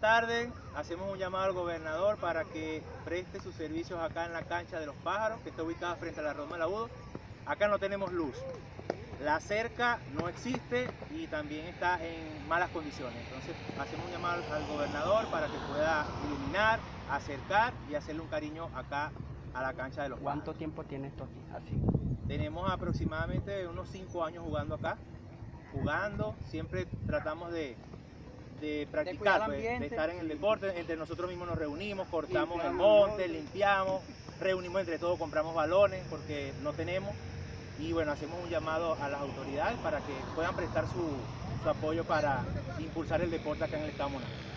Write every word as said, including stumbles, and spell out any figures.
tarde hacemos un llamado al gobernador para que preste sus servicios acá en la cancha de los pájaros, que está ubicada frente a la Roma del Agudo. Acá no tenemos luz, la cerca no existe y también está en malas condiciones. Entonces hacemos un llamado al gobernador para que pueda iluminar, acercar y hacerle un cariño acá a la cancha de los pájaros. ¿Cuánto tiempo tiene esto aquí? Así. Tenemos aproximadamente unos cinco años jugando acá, jugando, siempre tratamos de, de practicar, de, pues, de estar en el deporte, entre nosotros mismos nos reunimos, cortamos limpiamos, el monte, limpiamos, reunimos entre todos, compramos balones porque no tenemos y bueno, hacemos un llamado a las autoridades para que puedan prestar su, su apoyo para impulsar el deporte acá en el estado Monagas.